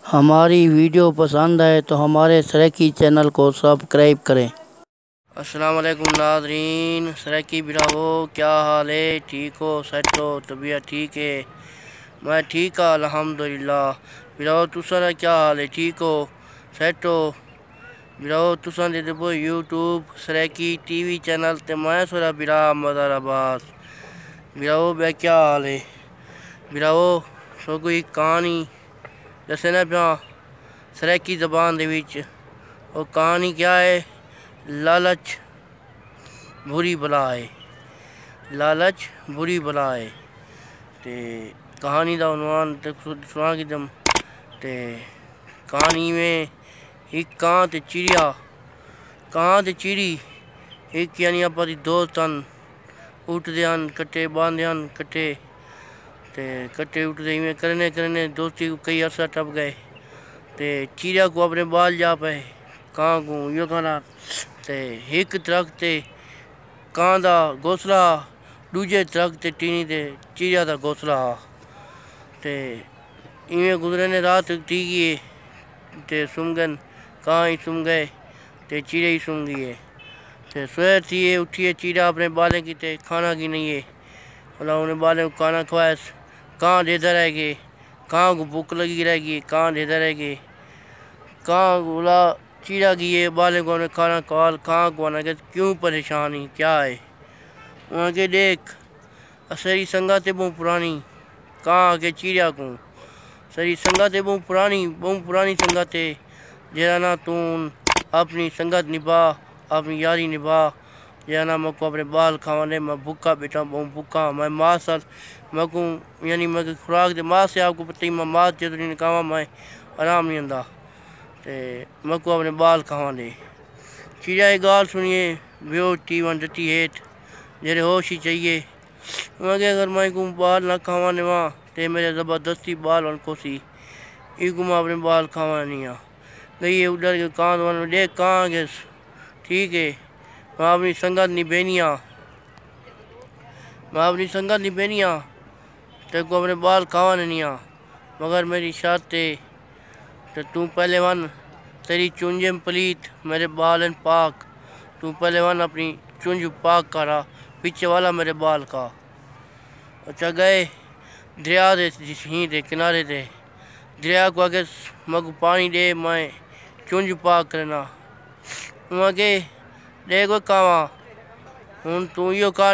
हमारी वीडियो पसंद आए तो हमारे सराकी चैनल को सब्सक्राइब करें। अस्सलाम वालेकुम नाज़रीन, सराकी बिरावो क्या हाल है? ठीक हो? सेट हो? तबीयत ठीक है? मैं ठीक हाँ अल्हम्दुलिल्लाह। बिरावो तुसारा क्या हाल है? ठीक हो? सेट हो? बिरावो तुसा दे देखो यूट्यूब सराकी टीवी चैनल ते मैं सोरा बिरा मज़ार अब्बास। बिरावो बे क्या हाल है? बिरावो सो कोई कहानी दसना पिया सराकी ज़बान दे विच। वो कहानी क्या है? लालच बुरी बला है। लालच बुरी बला है। ते कहानी दा उन्वान ते सुना कि दम ते कहानी में एक कां ते चिड़िया, कां ते चिड़ी एक यानी अपनी दोस्त हन। उठदे हन कट्टे, बांधे हन कट्टे ते कट्टे उठदे इवें करने करने दोस्ती को कई अरसा टप गए ते चिड़िया को अपने बाल जा पे कां को यो कहना ते एक दरख्त ते कां दा घोंसला, दूजे दरख्त ते टीनी ते चिड़िया दा घोंसला हा। ते इवें गुजरने रात थी गई ते सुम गन कां ही सुम गए ते चिड़िया ही सुम गई है। ते सवेर थी उठिए चिड़िया अपने बालें की ते खाना की नहीं है। बोला उन्हें बालें को खाना खवाया, कां देता रह गए, कां को भूख लगी रहेगी, कां देता रह गए। कां बोला चिड़िया की ये बाले को खाना खवाल, कां को आना के क्यों परेशानी क्या है? वहाँ के देख असरी संगत है बहुत पुरानी। कां के चिड़िया को सरी संगत है बहुत पुरानी संगत है। जरा ना तू अपनी संगत निभा, अपनी यारी निभा। जरा ना मैं को अपने बाल खावाने, मैं भूखा बैठा बहुत भूखा। मैं माँ साल मैं को यानी मैं खुराक दे माँ से आपको पता ही मैं माँ जो नहीं खावा मैं आराम नहीं आंदा ते मैं को अपने बाल खावा दे। चिड़िया एक गाल सुनिए बेहोटी वन डटी हेठ जेरे होश ही चाहिए। मैं अगर मैं को बाल ना खावा ने वहाँ ते मेरे ज़बरदस्ती बाल वन को सी इको मैं अपने बाल खावा नहीं आ गई उधर के कान वन देख कहाँ के ठीक है। मैं अपनी संगत निभेनिया, मैं अपनी संगत निभेनिया ते को अपने बाल खावा नहीं आ मगर मेरी शर्त है तो तू पहले वन तेरी चुंजम पलीत मेरे बाल इन पाक। तू पहले वन अपनी चुंज पाक करा पीछे वाला मेरे बाल का। अच्छा गए दरिया दे ही दे किनारे दे दरिया को आगे मग पानी दे मैं चुंज पाक करना वहाँ के देखो कावा हूँ तू यो कर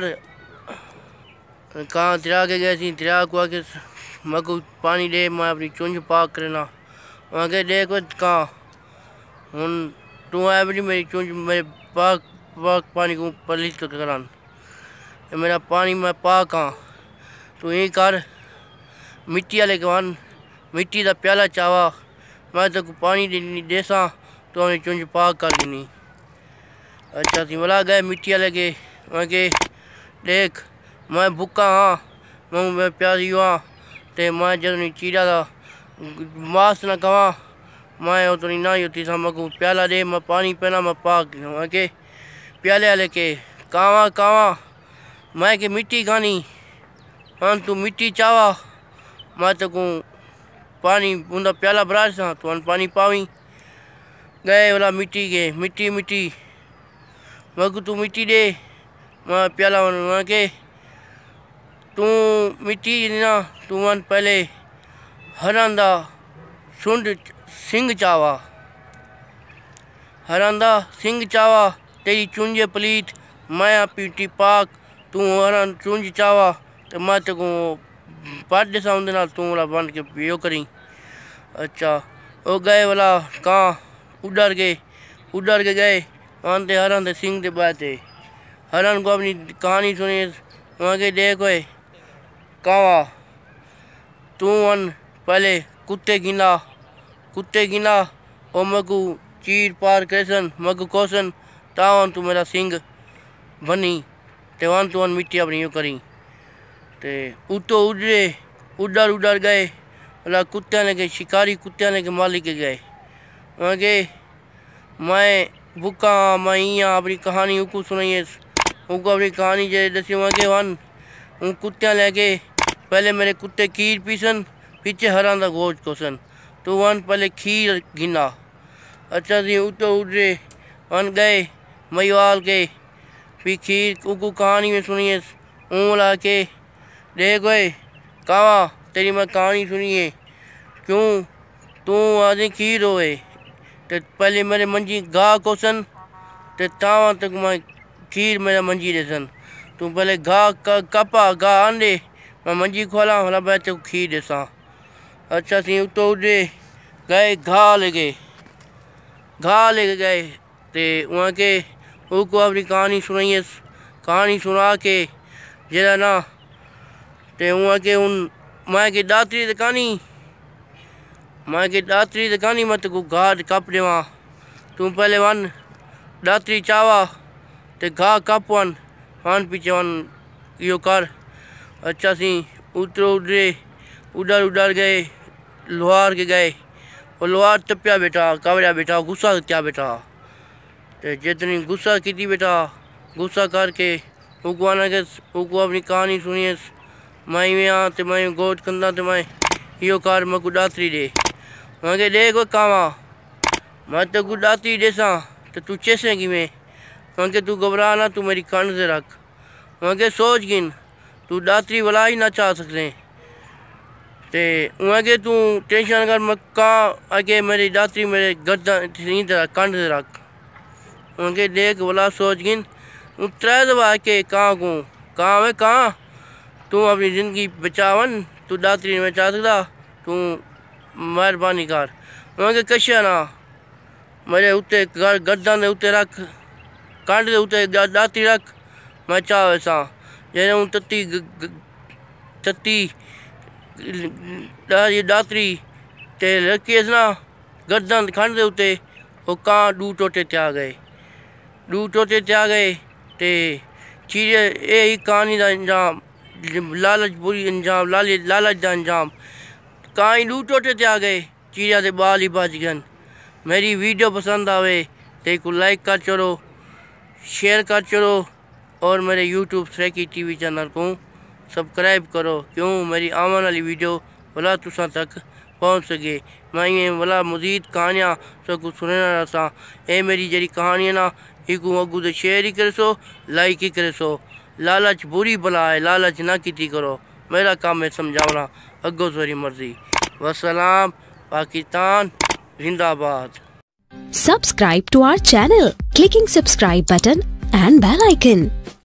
कहाँ दरिया के गए सी दरिया को आगे मग पानी दे मैं अपनी चुंज पाक करना वहाँ के देखो कहाँ हूँ तू है भी मेरी चुंज मेरे पाक पाक पानी को पलित करान मेरा पानी मैं पाक हाँ। तू यही कर मिट्टी वाले कमान मिट्टी का प्याला चावा मैं तो पानी देसा तो अपनी चुंज पाक कर दी। अच्छा सी बोला गए मिट्टी वाले के वहाँ के देख मैं भूखा हाँ मैं प्यासी हुआ ते मैं जब नहीं चिड़िया था मांस न कवा मैं वो तो नहीं ना होती था मको प्याला दे मैं पानी पीना मैं पाक वहाँ के प्याले वाले के कावा कावा मैं के मिट्टी खानी हाँ तू मिट्टी चावा मैं तो को पानी बूंदा प्याला बराज सा तो पानी पावी गए वाला मिट्टी के मिट्टी मिट्टी मैं को तू मिट्टी दे मैं प्याला वहाँ के तू मिट्टी ना तू वन पहले हरांदा सुंड सिंह चावा हरांदा सिंह चावा तेरी चुंजे पलीत मैं पीटी पाक तू हरान चुंज चावा तो मैं तो को पाट दे साउंड ना तू वाला बन के पियो करी। अच्छा वो गए वाला कहाँ उड़र के गए वहाँ ते हरन ते सिंह ते बाते हरन को अपनी कहानी सुनी वहाँ के देखो कहाँ तू वन पहले कुत्ते गिना और मगु चीर पार कैसन मगु कोसन तावन तू मेरा सिंह बनी ते वन तू वन मिट्टी अपनी यो करी ते उतो उड़र गए वाला कुत्ते ने के शिकारी कुत्ते ने के मालिक के गए वहाँ के मैं भूखा मैं यहाँ अपनी कहानी उनको सुनाइए उनको अपनी कहानी जे दसी वहाँ के वन उन कुत्तियाँ लेके पहले मेरे कुत्ते कीर पीसन पीछे हरां दा गोश्त कोसन तो वन पहले खीर गिना। अच्छा जी उतो उड़े वन गए मईवाल के, फिर खीर उनको कहानी में सुनिए ला के देख गए कावा तेरी मैं कहानी सुनिए क्यों तू आज खीर होए तो पहले मेरे मंजी गा कोसन ते तावा तक मैं खीर मेरा मंजी दे सन। तू पहले गा कपा गा आंदे मैं मंजी खोला होला मैं तो खीर दे सा। अच्छा सी उतो उड़े गए घा ले गए ते वहाँ के उनको अपनी कहानी सुनाइए। कहानी सुना के जरा ना ते वहाँ के उन मैं की दात्री कहानी मत को घाट कप देवा। तू पहले वन दात्री चावा ते घा कप वन पीछे वन यो कर। अच्छा सी उतरो उधर गए लोहार के गए और लोहार तपिया बेटा कावड़ा बेटा गुस्सा क्या बेटा ते जितनी गुस्सा की बेटा गुस्सा करके उगवाना के उनको अपनी कहानी सुनिए। मैं यहाँ ते मैं गोद कंदा ते मैं यो कार मैं गुडात्री दे वहाँ के देखो कावा मैं तो गुडात्री दे सा तो तू चेसेगी मैं वहाँ के तू घबरा ना तू मेरी कान से रख। वहाँ के सोच गिन तू दात्री वाला ही ना चाह सकते ते वहाँ के तू टेंशन कर मैं कहाँ आगे मेरी दात्री मेरे गर्दन तरह कान से रख। वहाँ के देख वाला सोच गिन त्रै दबा के कहाँ तू अपनी ज़िंदगी बचावन तू दात्री नहीं बचा सकता तू मेहरबानी कर। वहाँ के कशिया ना मेरे उत्ते गर्दन के उत्ते रख कंध के उत्ते दात्री रख मैं चाह वैसा जैसे हूँ तत्ती दात्री ते रखी ना गर्दन खंड के उत्ते वो कहाँ दू टोटे त्या गए ते चीज़ यही कहानी का अंजाम लालच बुरी अंजाम लालच का अंजाम कहीं दू टोटे त्या गए चीज़ा के बाल ही बच गए। मेरी वीडियो पसंद आवे तो को लाइक कर छोड़ो शेयर कर छोड़ो और मेरे यूट्यूब सरैकी टीवी चैनल को सब्सक्राइब करो क्यों मेरी आने वाली वीडियो भला तुसा तक पहुँच सके। मैं ये भला मज़ीद कहानियाँ सब कुछ सुनना रहा ये मेरी जरी कहानी है ना इको अगू तो शेयर ही करे सो लाइक ही करे सो। लालच बुरी बला है लालच ना की करो मेरा काम है समझाना अगो सरी मर्जी। वसलाम पाकिस्तान जिंदाबाद। Subscribe to our channel, clicking subscribe button and bell icon.